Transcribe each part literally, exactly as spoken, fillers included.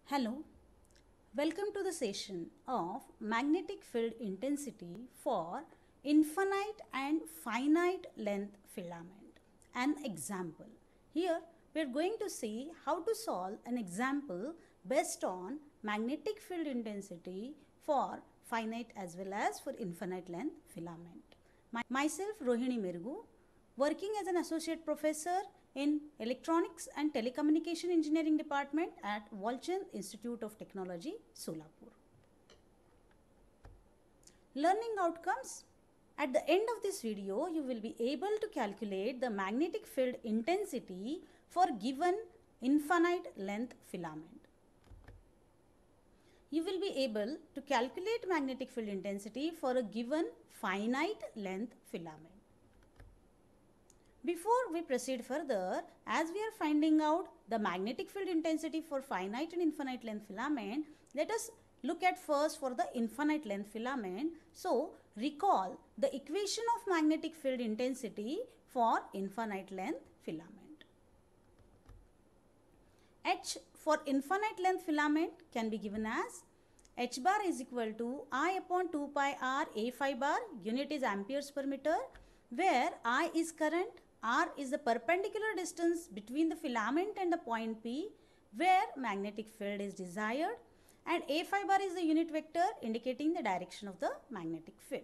Hello, welcome to the session of magnetic field intensity for infinite and finite length filament. An example. Here we are going to see how to solve an example based on magnetic field intensity for finite as well as for infinite length filament. My, myself Rohini Mirgu, working as an associate professor in Electronics and Telecommunication Engineering Department at Walchand Institute of Technology, Solapur. Learning outcomes. At the end of this video, you will be able to calculate the magnetic field intensity for given infinite length filament. You will be able to calculate magnetic field intensity for a given finite length filament. Before we proceed further, as we are finding out the magnetic field intensity for finite and infinite length filament, let us look at first for the infinite length filament. So, recall the equation of magnetic field intensity for infinite length filament. H for infinite length filament can be given as H bar is equal to I upon two pi r A phi bar, unit is amperes per meter, where I is current, R is the perpendicular distance between the filament and the point P where magnetic field is desired, and A phi bar is the unit vector indicating the direction of the magnetic field.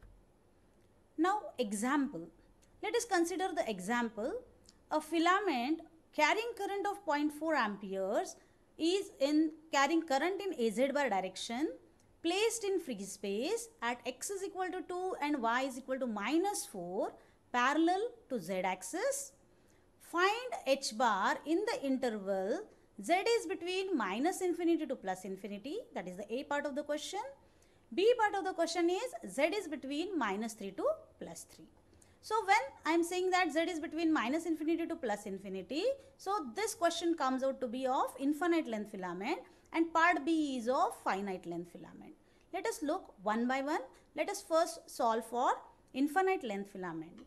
Now example. Let us consider the example. A filament carrying current of zero point four amperes is in carrying current in A Z bar direction, placed in free space at x is equal to two and y is equal to minus four, parallel to z axis. Find h bar in the interval z is between minus infinity to plus infinity, that is the A part of the question. B part of the question is z is between minus three to plus three. So when I am saying that z is between minus infinity to plus infinity, so this question comes out to be of infinite length filament and part B is of finite length filament. Let us look one by one. Let us first solve for infinite length filament.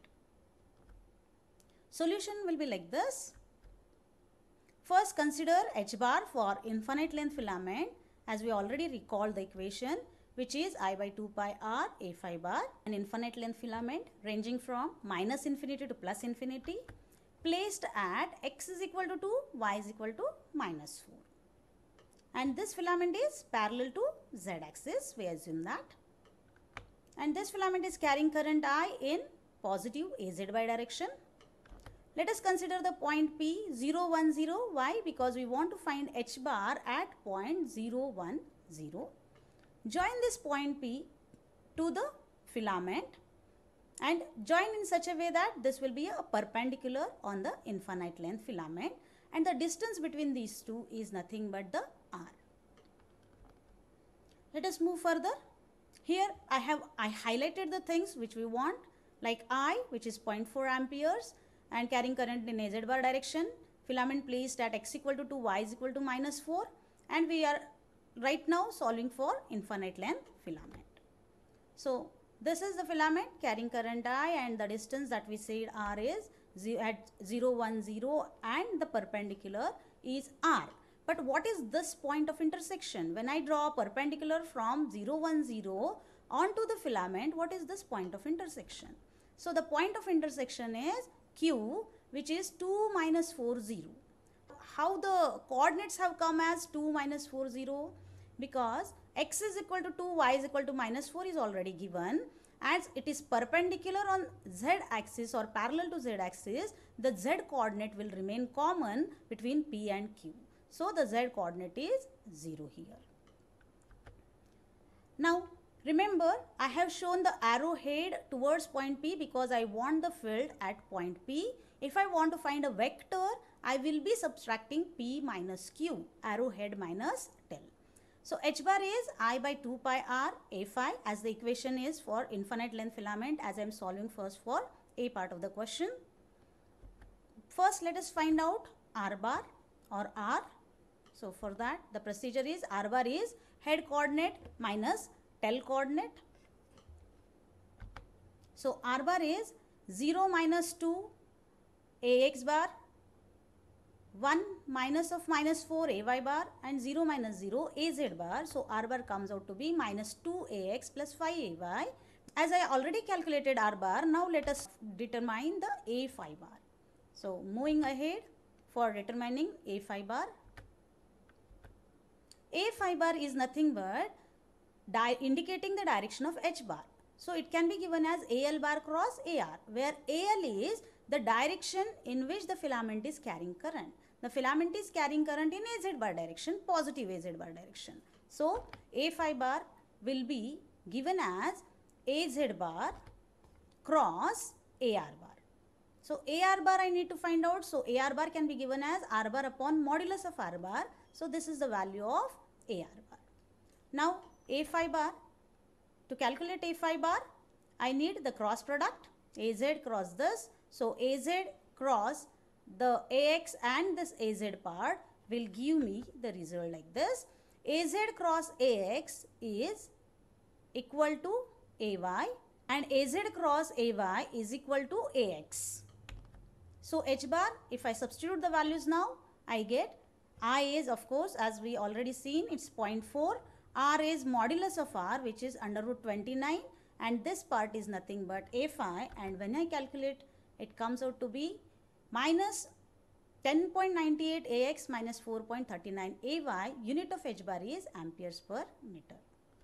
Solution will be like this. First consider h bar for infinite length filament, as we already recalled the equation, which is I by two pi r A phi bar, an infinite length filament ranging from minus infinity to plus infinity, placed at x is equal to two, y is equal to minus four. And this filament is parallel to z axis, we assume that. And this filament is carrying current I in positive A Z by direction. Let us consider the point P zero one zero. Why? Because we want to find h bar at point zero one zero. Join this point P to the filament and join in such a way that this will be a perpendicular on the infinite length filament, and the distance between these two is nothing but the r. Let us move further. Here I have I highlighted the things which we want, like I, which is zero point four amperes and carrying current in A Z bar direction, filament placed at x equal to two, y is equal to minus four, and we are right now solving for infinite length filament. So this is the filament carrying current I, and the distance that we said r is at zero one zero and the perpendicular is r. But what is this point of intersection? When I draw a perpendicular from zero one zero onto the filament, what is this point of intersection? So the point of intersection is Q, which is two minus four zero. How the coordinates have come as two minus four zero? Because x is equal to two, y is equal to minus four is already given. As it is perpendicular on z axis or parallel to z axis, the z coordinate will remain common between P and Q. So the z coordinate is zero here. Now remember, I have shown the arrow head towards point P because I want the field at point P. If I want to find a vector, I will be subtracting P minus Q, arrow head minus tail. So h bar is I by two pi r A phi, as the equation is for infinite length filament, as I am solving first for A part of the question. First let us find out r bar or r. So for that the procedure is r bar is head coordinate minus tail coordinate. So r bar is zero minus two A x bar one minus of minus four ay bar and zero minus zero az bar. So r bar comes out to be minus two ax plus five ay. As I already calculated r bar, now let us determine the a five bar. So moving ahead for determining a five bar. a five bar is nothing but indicating the direction of h bar. So it can be given as al bar cross ar, where al is the direction in which the filament is carrying current. The filament is carrying current in az bar direction, positive az bar direction. So a five bar will be given as az bar cross ar bar. So ar bar I need to find out. So ar bar can be given as r bar upon modulus of r bar. So this is the value of ar bar. Now a five bar, to calculate a five bar, I need the cross product az cross this. So az cross the ax and this az part will give me the result like this. Az cross ax is equal to ay and az cross ay is equal to ax. So h bar, if I substitute the values now, I get I is, of course, as we already seen, it's zero point four. R is modulus of r, which is under root twenty-nine, and this part is nothing but a five, and when I calculate, it comes out to be minus ten point nine eight ax minus four point three nine ay. Unit of h bar is amperes per meter.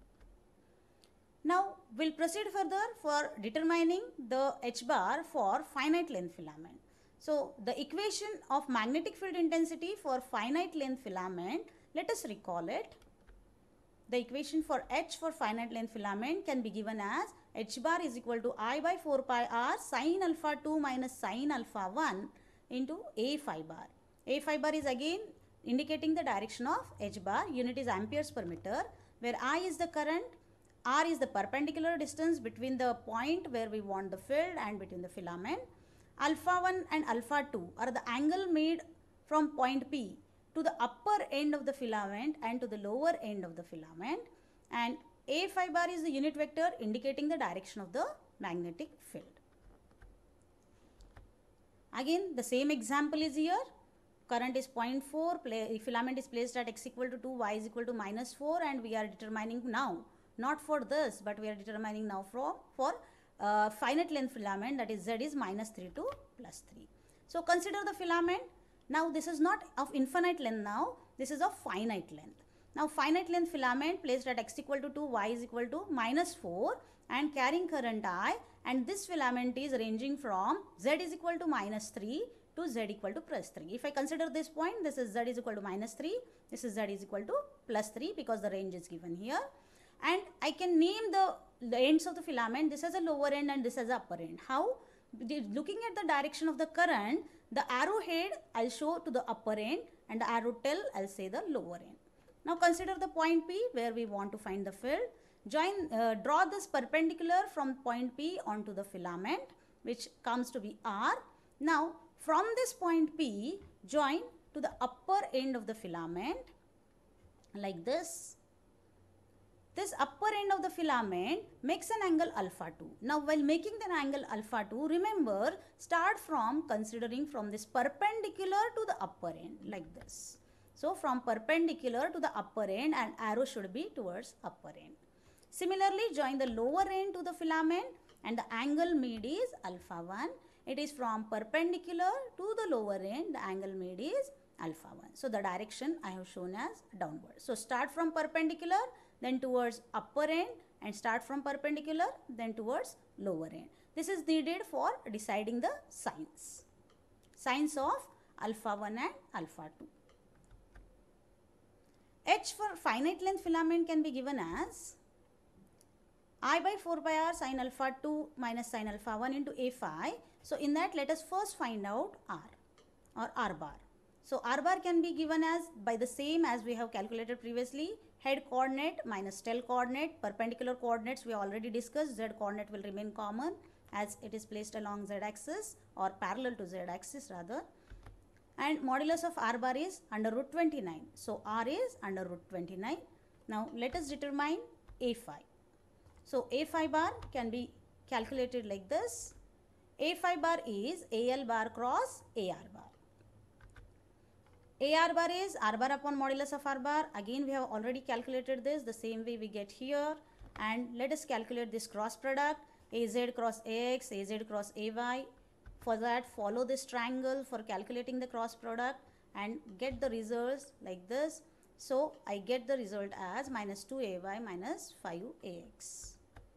Now we'll proceed further for determining the h bar for finite length filament. So the equation of magnetic field intensity for finite length filament, let us recall it. The equation for H for finite length filament can be given as h bar is equal to I by four pi r sin alpha two minus sin alpha one into a five bar. a five bar is again indicating the direction of h bar. Unit is amperes per meter, where I is the current, r is the perpendicular distance between the point where we want the field and between the filament. Alpha one and alpha two are the angle made from point P to the upper end of the filament and to the lower end of the filament, and a five bar is the unit vector indicating the direction of the magnetic field. Again the same example is here. Current is zero point four, filament is placed at x equal to two, y is equal to minus four, and we are determining now, not for this, but we are determining now for, for uh, finite length filament, that is z is minus three to plus three. So consider the filament. Now this is not of infinite length now, this is of finite length. Now finite length filament placed at x equal to two, y is equal to minus four and carrying current I, and this filament is ranging from z is equal to minus three to z equal to plus three. If I consider this point, this is z is equal to minus three, this is z is equal to plus three because the range is given here. And I can name the, the ends of the filament, this as a lower end and this as a upper end. How? Looking at the direction of the current, the arrow head I'll show to the upper end and the arrow tail I'll say the lower end. Now consider the point P where we want to find the field. Join, uh, draw this perpendicular from point P onto the filament, which comes to be R. Now from this point P, join to the upper end of the filament like this. This upper end of the filament makes an angle alpha two. Now while making the angle alpha two, remember, start from considering from this perpendicular to the upper end like this. So from perpendicular to the upper end, and arrow should be towards upper end. Similarly, join the lower end to the filament and the angle made is alpha one. It is from perpendicular to the lower end, the angle made is alpha one. So the direction I have shown as downward. So start from perpendicular, then towards upper end, and start from perpendicular, then towards lower end. This is needed for deciding the signs. Signs of alpha one and alpha two. H for finite length filament can be given as I by four pi r sin alpha two minus sin alpha one into a five. So in that, let us first find out r or r bar. So r bar can be given as by the same as we have calculated previously. Head coordinate minus tail coordinate. Perpendicular coordinates we already discussed. Z coordinate will remain common as it is placed along z axis or parallel to z axis rather. And modulus of r bar is under root twenty-nine. So r is under root twenty-nine. Now let us determine a five. So a five bar can be calculated like this. a five bar is al bar cross ar bar. A R bar is R bar upon modulus of R bar. Again, we have already calculated this the same way we get here. And let us calculate this cross product, A Z cross A X, A Z cross A Y. For that, follow this triangle for calculating the cross product and get the results like this. So, I get the result as minus two A Y minus five A X.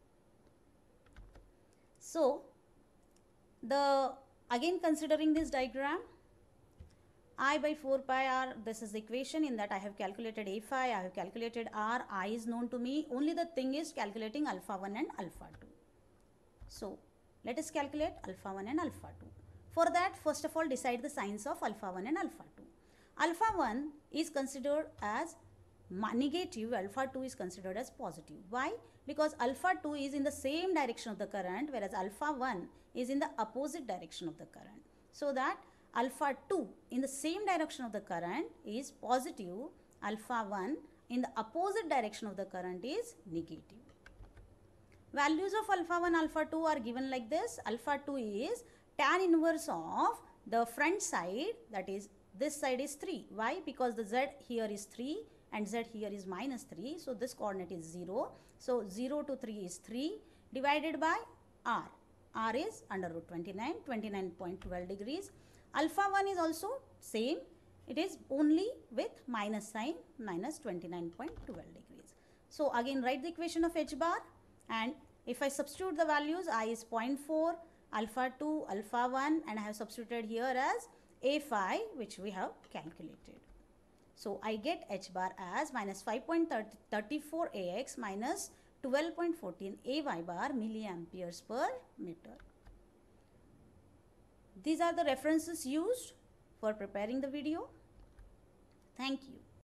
So, the again considering this diagram, I by four pi r, this is the equation. In that I have calculated A phi, I have calculated r, I is known to me. Only the thing is calculating alpha one and alpha two. So, let us calculate alpha one and alpha two. For that, first of all, decide the signs of alpha one and alpha two. Alpha one is considered as negative, alpha two is considered as positive. Why? Because alpha two is in the same direction of the current, whereas alpha one is in the opposite direction of the current. So that alpha two in the same direction of the current is positive, alpha one in the opposite direction of the current is negative. Values of alpha one, alpha two are given like this. Alpha two is tan inverse of the front side, that is this side is three. Why? Because the z here is three and z here is minus three. So, this coordinate is zero. So, zero to three is three divided by r. R is under root twenty-nine, twenty-nine point one two degrees. Alpha one is also same. It is only with minus sign, minus twenty-nine point one two degrees. So, again write the equation of H bar, and if I substitute the values, I is zero point four, alpha two, alpha one, and I have substituted here as A phi, which we have calculated. So, I get H bar as minus five point three four A X minus twelve point one four A Y bar milliamperes per meter. These are the references used for preparing the video. Thank you.